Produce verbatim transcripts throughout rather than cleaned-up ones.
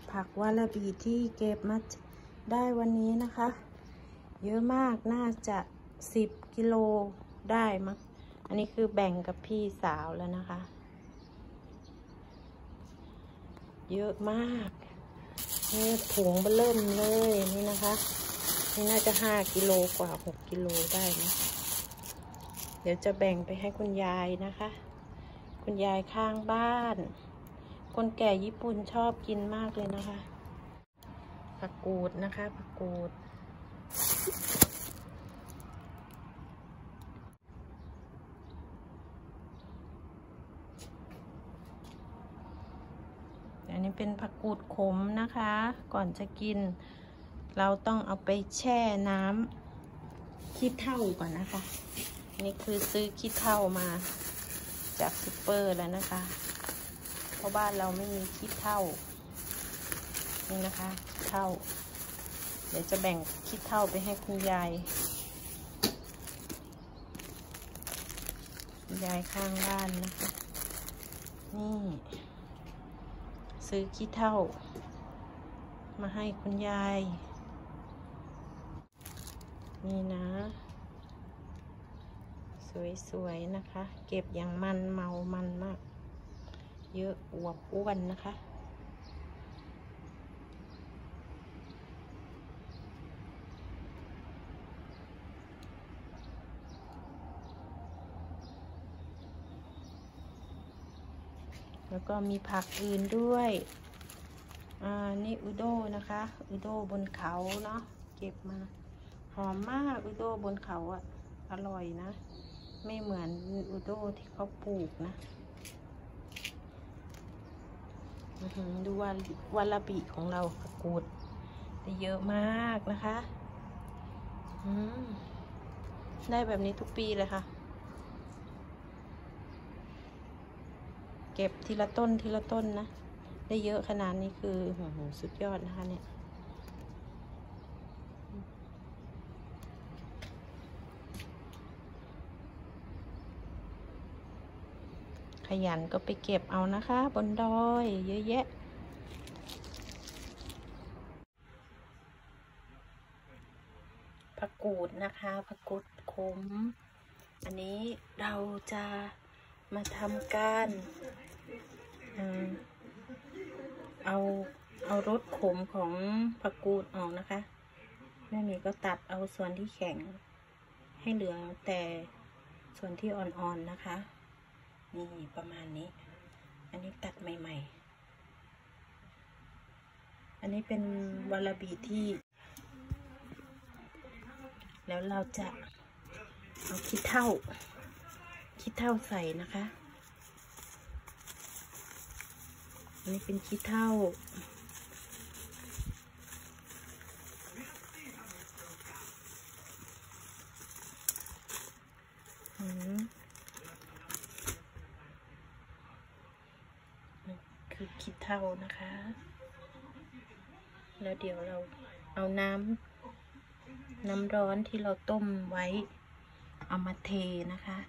ผักวาลาบีที่เก็บมาได้วันนี้นะคะ เยอะมากน่าจะสิบกิโลได้มั้งอันนี้คือแบ่งกับพี่สาวแล้วนะคะ เยอะมากนี่ถุงเบอเริ่มเลยนี่นะคะนี่น่าจะห้ากิโลกว่าหกกิโลได้นะเดี๋ยวจะแบ่งไปให้คุณยายนะคะคุณยายข้างบ้านคนแก่ญี่ปุ่นชอบกินมากเลยนะคะผักกูดนะคะผักกูดอันนี้เป็นผักกูดขมนะคะก่อนจะกินเราต้องเอาไปแช่น้ำขี้เถ้าก่อนนะคะนี่คือซื้อขี้เถ้ามาจากซุปเปอร์แล้วนะคะเพราะบ้านเราไม่มีขี้เถ้านี่นะคะขี้เถ้าเดี๋ยวจะแบ่งขี้เถ้าไปให้คุณยายคุณยายข้างบ้านนะคะนี่ซื้อขี้เถ้ามาให้คุณยายนี่นะสวยๆนะคะเก็บอย่างมันเมามันมากเยอะอวบอ้วนนะคะแล้วก็มีผักอื่นด้วยอ่านี่อุด้งนะคะอุด้งบนเขาเนาะเก็บมาหอมมากอุด้งบนเขาอ่ะอร่อยนะไม่เหมือนอุด้งที่เขาปลูกนะดูว่าวาลาบิของเราผักกูดได้เยอะมากนะคะได้แบบนี้ทุกปีเลยค่ะเก็บทีละต้นทีละต้นนะได้เยอะขนาดนี้คือโอ้โหสุดยอดนะคะเนี่ยขยันก็ไปเก็บเอานะคะบนดอยเยอะแยะผักกูดนะคะผักกูดขมอันนี้เราจะมาทำการเอาเอารสขมของผักกูดออกนะคะแม่หมีก็ตัดเอาส่วนที่แข็งให้เหลือแต่ส่วนที่อ่อนๆนะคะนี่ประมาณนี้อันนี้ตัดใหม่ๆอันนี้เป็นวาลาบิที่แล้วเราจะเอาขี้เถ้าขี้เถ้าใส่นะคะอันนี้เป็นขี้เถ้าอืมคือขี้เถ้านะคะแล้วเดี๋ยวเราเอาน้ำน้ำร้อนที่เราต้มไว้เอามาเทนะคะ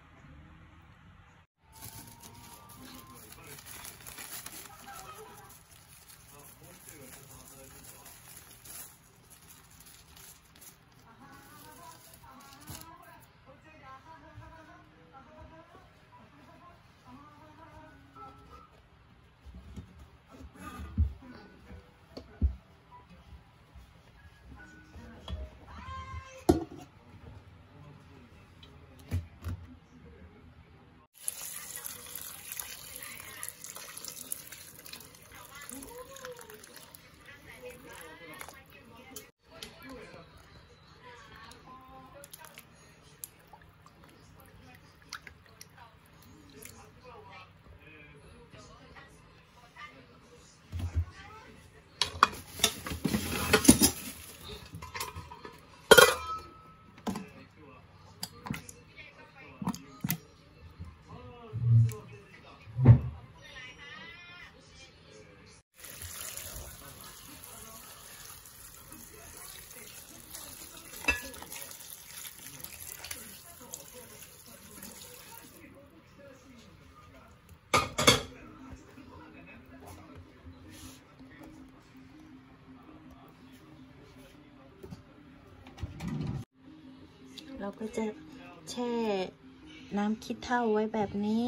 เราก็จะแช่น้ำขี้เถ้าไว้แบบนี้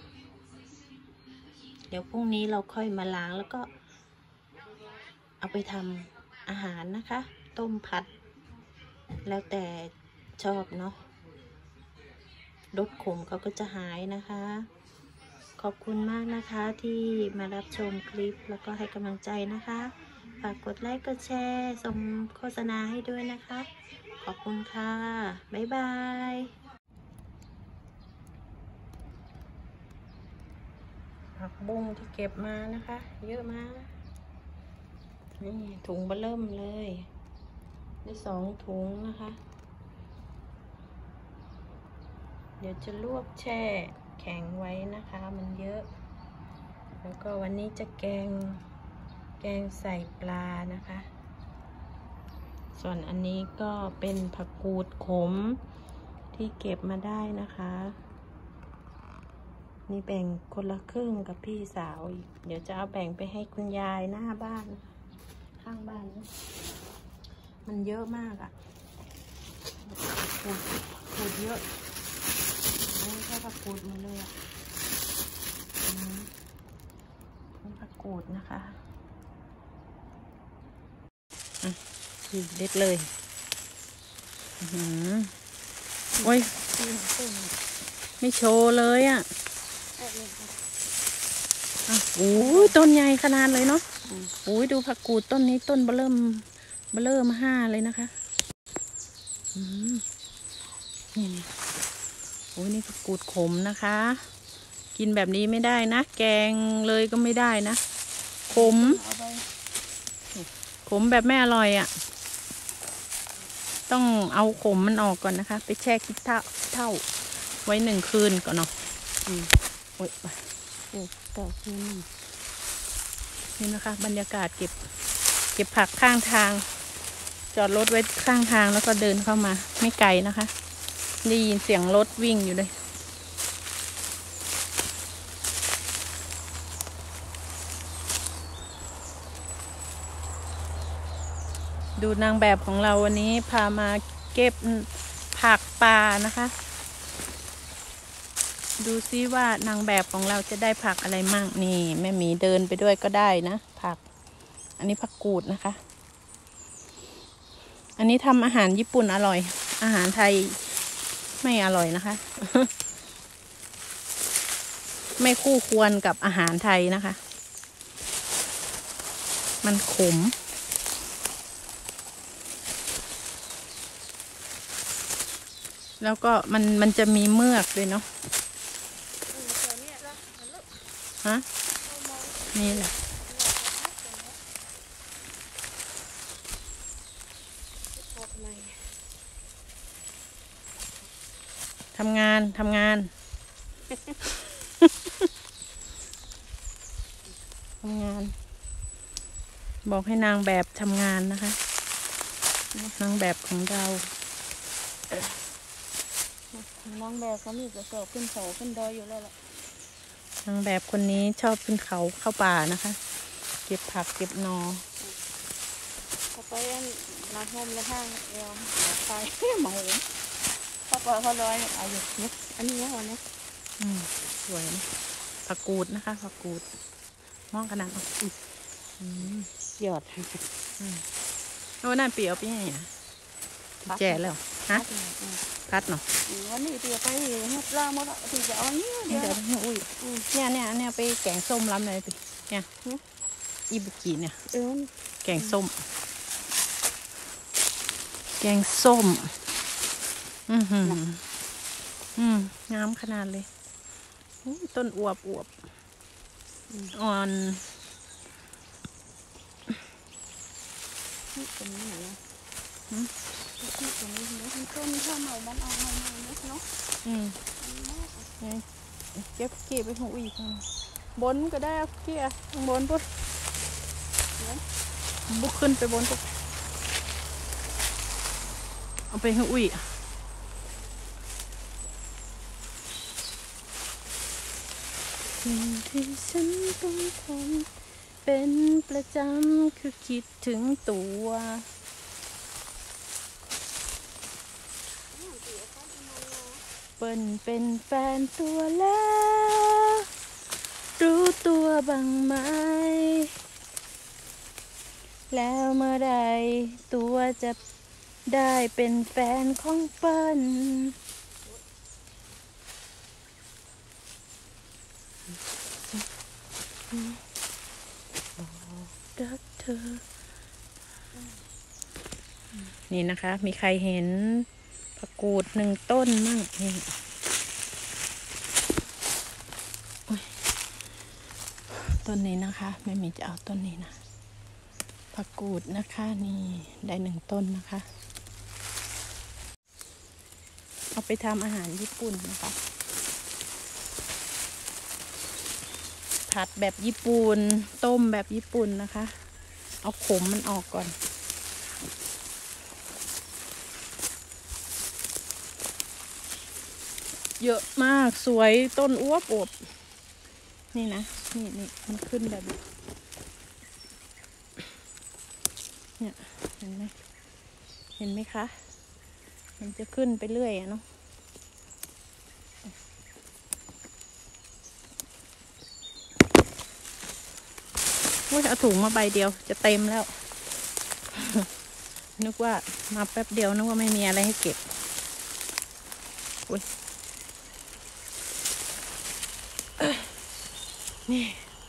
เดี๋ยวพรุ่งนี้เราค่อยมาล้างแล้วก็เอาไปทำอาหารนะคะต้มผัดแล้วแต่ชอบเนาะรสขมเขาก็จะหายนะคะขอบคุณมากนะคะที่มารับชมคลิปแล้วก็ให้กำลังใจนะคะฝากกดไลค์กดแชร์ส่งโฆษณาให้ด้วยนะคะขอบคุณค่ะบ๊ายบายผักบุ้งที่เก็บมานะคะเยอะมากนี่ถุงเบลิ่มเลยได้สองถุงนะคะเดี๋ยวจะลวกแช่แข็งไว้นะคะมันเยอะแล้วก็วันนี้จะแกงแกงใส่ปลานะคะส่วนอันนี้ก็เป็นผักกูดขมที่เก็บมาได้นะคะนี่แบ่งคนละครึ่งกับพี่สาวเดี๋ยวจะเอาแบ่งไปให้คุณยายหน้าบ้านข้างบ้านมันเยอะมากอะ่ะขูดขูดเยอะนี่แค่ผักกูดมาเลยอ่ะนี่ผักกูดนะคะอ่ะเด็ดเลยอือโอ้ยไม่โชว์เลยอ่ะอ่ะโอ้ยต้นใหญ่ขนาดเลยเนาะโอ้ยดูผักกูดต้นนี้ต้นเบลิ่มเบลิ่มห้าเลยนะคะอืมนี่นี่โอ้ยนี่ผักกูดขมนะคะกินแบบนี้ไม่ได้นะแกงเลยก็ไม่ได้นะขมขมแบบไม่อร่อยอ่ะต้องเอาขมมันออกก่อนนะคะไปแช่ขี้เถ้าไว้หนึ่งคืนก่อนเนาะอืมโอ้ยไปโอ้ต่อคืนนี่นะคะบรรยากาศเก็บเก็บผักข้างทางจอดรถไว้ข้างทางแล้วก็เดินเข้ามาไม่ไกลนะคะได้ยินเสียงรถวิ่งอยู่เลยดูนางแบบของเราวันนี้พามาเก็บผักป่านะคะดูซิว่านางแบบของเราจะได้ผักอะไรมั่งนี่แม่หมีเดินไปด้วยก็ได้นะผักอันนี้ผักกูดนะคะอันนี้ทำอาหารญี่ปุ่นอร่อยอาหารไทยไม่อร่อยนะคะ ไม่คู่ควรกับอาหารไทยนะคะมันขมแล้วก็มันมันจะมีเมือกด้วยเนาะฮะนี่แหละทำงานทำงาน ทำงานบอกให้นางแบบทำงานนะคะนางแบบของเรานางแบบเขามีกระสอบขึ้นเขาขึ้นดอยอยู่แล้วแหละนางแบบคนนี้ชอบขึ้นเขาเข้าป่านะคะเก็บผักเก็บนอเขาไปน้ำท่วมแล้วห้างเอวไปหมูเขาปล่อยเขาลอยเอาอยู่นี่อันนี้เหรอเนี่ยอืมสวยนะผักกูดนะคะผักกูดมองขนาดอืมหยอดอืมโอ้นั่นเปียวไปยังไงนะแจ่แล้วฮะพัดเนาะวันนี้เปียวไปเฮ็ดลาหมดที่จะเอาเนี้ยเดี๋ยวอุ้ยเนี่ยเนี่ยเนี่ยไปแกงส้มล้ำเลยสิเนี่ยอิบุกิเนี่ยแกงส้มแกงส้มอือหืออืมงามขนาดเลยต้นอวบอวบอ่อนนี่ตรงนี้ไหนนะนี่ตรงนี้เนาะต้นข้าวใหม่บ้านเอาใหม่ๆเนาะอืมเก็บเก็บไปของอุ้ยบนก็ได้เกี่ยบนปุ๊บบุกขึ้นไปบนปุ๊บเอาไปให้อุ้ยสิ่งที่ฉันต้องทำเป็นประจำคือคิดถึงตัวปิ้ลเป็นแฟนตัวแล้วรู้ตัวบ้างไหมแล้วเมื่อใดตัวจะได้เป็นแฟนของเปิ้ลรักเธอนี่นะคะมีใครเห็นผักกูดหนึ่งต้นมั่งนี่ต้นนี้นะคะแม่มีจะเอาต้นนี้นะผักกูดนะคะนี่ได้หนึ่งต้นนะคะเอาไปทำอาหารญี่ปุ่นนะคะผัดแบบญี่ปุ่นต้มแบบญี่ปุ่นนะคะเอาขมมันออกก่อนเยอะมากสวยต้นอวบอบนี่นะนี่นี่มันขึ้นแบบเนี่ยเห็นไหมเห็นไหมคะมันจะขึ้นไปเรื่อยอะเนาะว่าเอาถุงมาใบเดียวจะเต็มแล้วนึกว่ามาแป๊บเดียวนึกว่าไม่มีอะไรให้เก็บอุ้ยนี่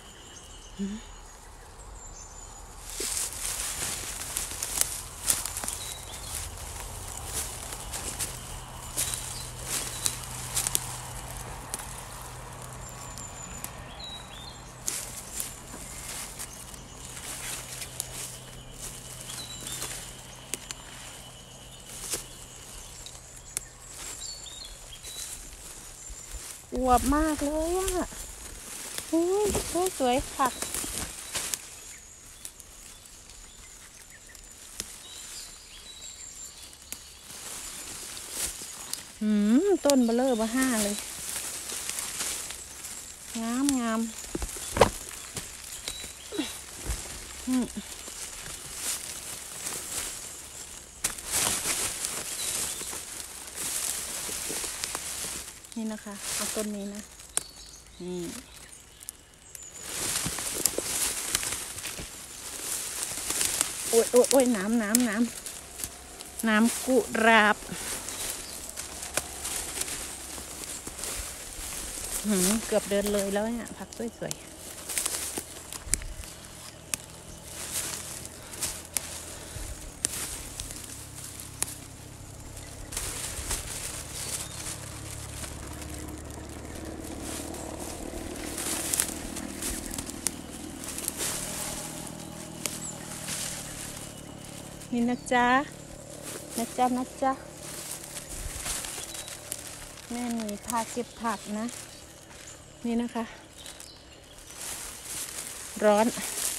อวบมากเลยอ่ะอุ้ยสวยผักอืมต้นเบลอเบอร์ห้าเลยงามงามอืมนี่นะคะเอาต้นนี้นะนี่โอ้ยโอ้ยโอ้ยน้ำน้ำน้ำน้ำกุหลาบหืมเกือบเดินเลยแล้วเนี่ยผักสวยๆนี่นะจ๊ะนะจ๊ะนะจ๊ะแม่หนีพาเก็บผักนะนี่นะคะร้อน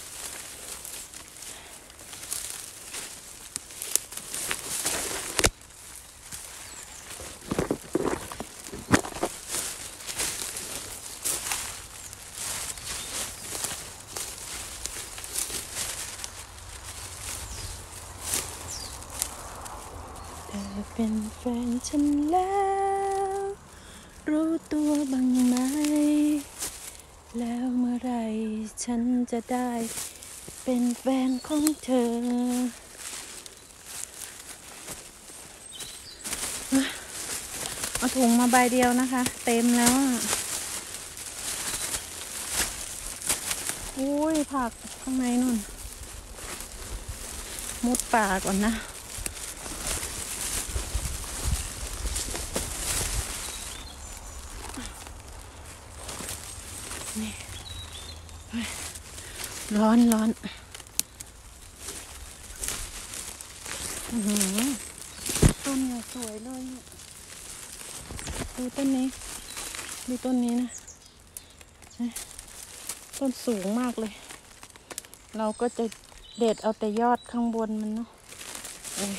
เธอเป็นแฟนฉันแล้วรู้ตัวบ้างไหมแล้วเมื่อไรฉันจะได้เป็นแฟนของเธอเอาถุงมาใบเดียวนะคะเต็มแล้วอุ้ยผักข้างในนู่นมุดป่าก่อนนะนี่ร้อนร้อนอือหือต้นเนี่ยสวยเลยดูต้นนี้ดูต้นนี้นะต้นสูงมากเลยเราก็จะเด็ดเอาแต่ยอดข้างบนมันเนาะโอ้ย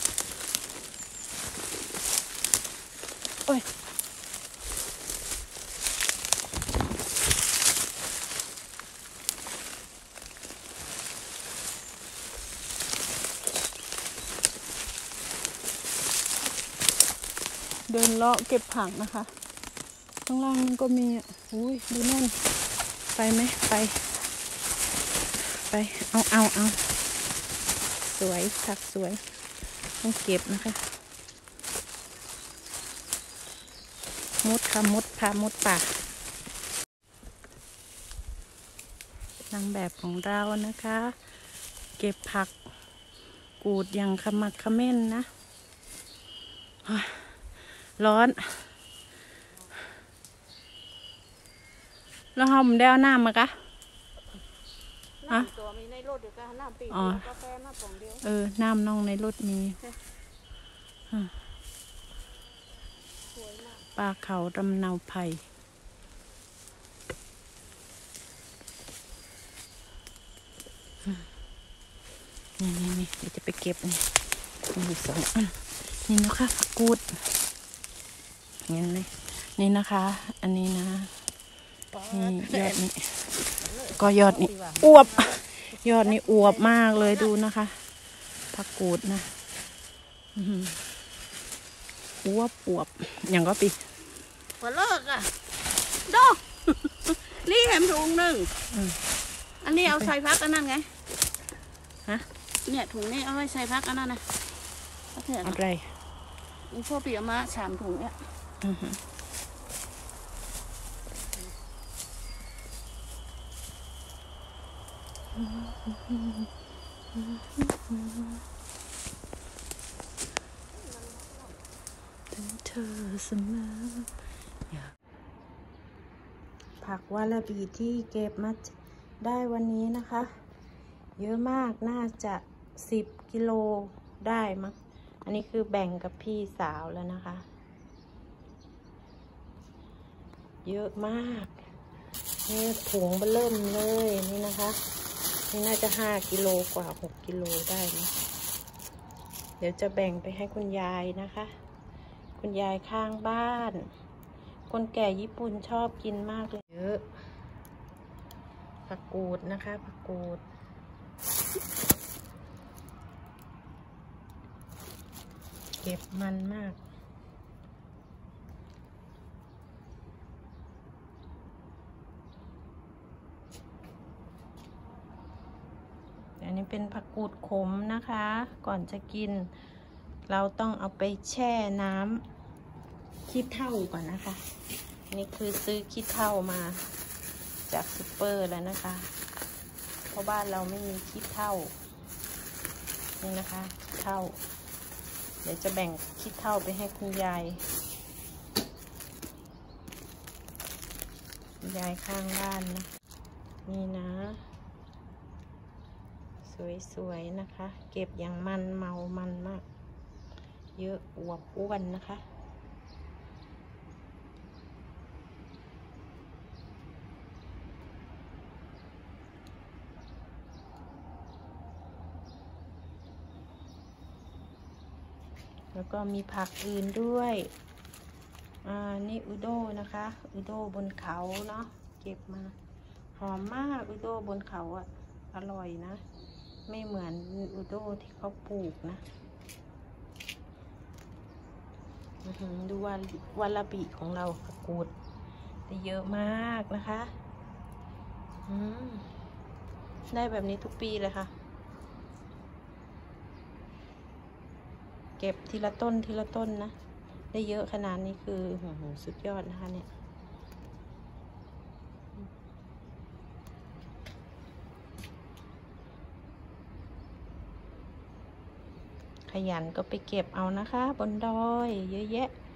โอ้ยเดินเลาะเก็บผักนะคะข้างล่างมันก็มีอ่ะอุ้ยดูนั่นไปไหมไปไปเอาเอาเอาสวยผักสวยต้องเก็บนะคะมดค่ะมดพามดป่านางแบบของเรานะคะ เก็บผักกูดอย่างขมักเขม้นนะร้อนแล้วหอมได้เอาน้ำมากะน้ำตัวมีในรถเดี๋ยวก็น้ำปีกกาแฟมาปองเดียวเออน้ำน้องในรถมีปลาเขาดำเนาไผ่นี่นี่นี่เดี๋ยวจะไปเก็บนี่มีสองอันนี่นะคะผักกูดเงี้ยเลยนี่นะคะอันนี้นะนี่ยอดนี่ก็ยอดนี่อวบยอดนี่อวบมากเลยดูนะคะผักกูดนะอวบอวบอย่างก็ปีพอเลิกอ่ะดอกนี่แหมถุงหนึ่งอันนี้เอาใส่พักอันนั้นไงฮะเนี่ยถุงนี้เอาไว้ใส่พักอันนั้นนะอะไรนี่พ่อปีเอามาสามถุงเนี่ยเธอเสมอผักวาลาบีที่เก็บมาได้วันนี้นะคะเยอะมากน่าจะสิบกิโลได้มั้งอันนี้คือแบ่งกับพี่สาวแล้วนะคะเยอะมากนี่ถุงเบลิ่มเลยนี่นะคะนี่น่าจะห้ากิโลกว่าหกกิโลได้นะเดี๋ยวจะแบ่งไปให้คุณยายนะคะคุณยายข้างบ้านคนแก่ญี่ปุ่นชอบกินมากเลยเยอะผักกูดนะคะผักกูดเก็บมันมากอันนี้เป็นผักกูดขมนะคะก่อนจะกินเราต้องเอาไปแช่น้ำขี้เถ้าก่อนนะคะนี่คือซื้อขี้เถ้ามาจากซุปเปอร์แล้วนะคะเพราะบ้านเราไม่มีขี้เถ้านี่นะคะขี้เถ้าเดี๋ยวจะแบ่งขี้เถ้าไปให้คุณยายคุณยายข้างบ้านนะนี่นะสวยๆนะคะเก็บอย่างมันเมามันมากเยอะอวบอ้วนนะคะแล้วก็มีผักอื่นด้วยอ่านี่อุด้งนะคะอุด้งบนเขาเนาะเก็บมาหอมมากอุด้งบนเขาอ่ะอร่อยนะไม่เหมือนอุด้งที่เขาปลูกนะดูว่าวาลาบิของเราผักกูดได้เยอะมากนะคะอืมได้แบบนี้ทุกปีเลยค่ะเก็บทีละต้นทีละต้นนะได้เยอะขนาดนี้คือโอ้โหสุดยอดนะคะเนี่ยขยันก็ไปเก็บเอานะคะบนดอยเยอะแยะ